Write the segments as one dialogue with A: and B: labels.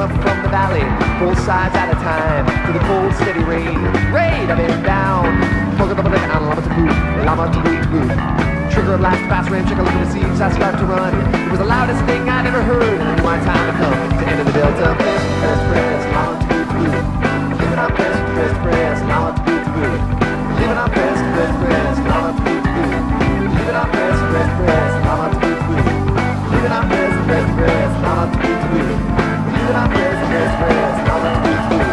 A: up from the valley, both sides at a time, to the cold, steady rain. Rain up and down. Trigger blast, fast rain, check a look at the seams, I start to run. It was the loudest thing I'd ever heard. I knew my time to come to enter the Delta. Press, lava to boot, boot. Living on press, lava to boot, boot. Living on press, lava to boot, boot. Living on press, lava to boot, boot. Living on press, lava to boot, boot. Living on press, lava to boot, boot.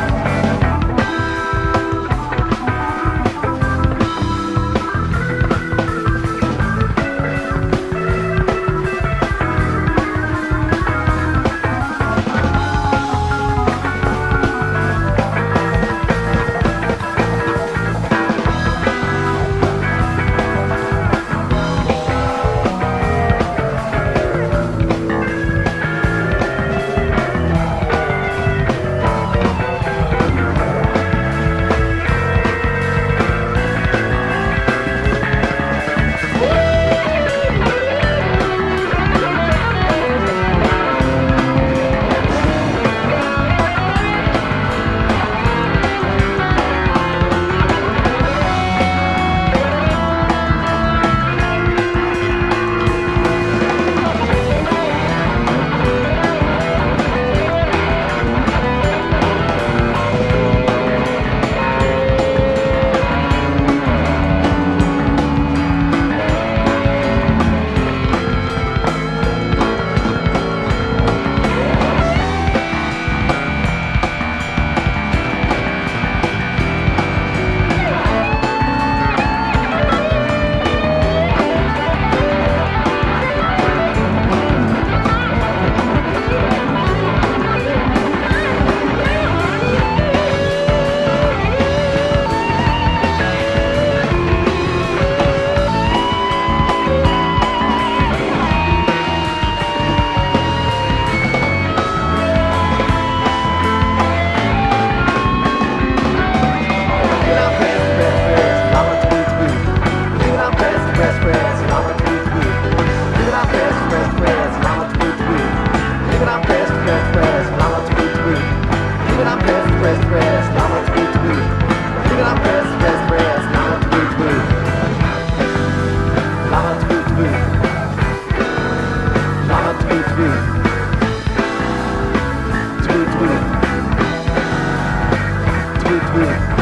A: Tweet.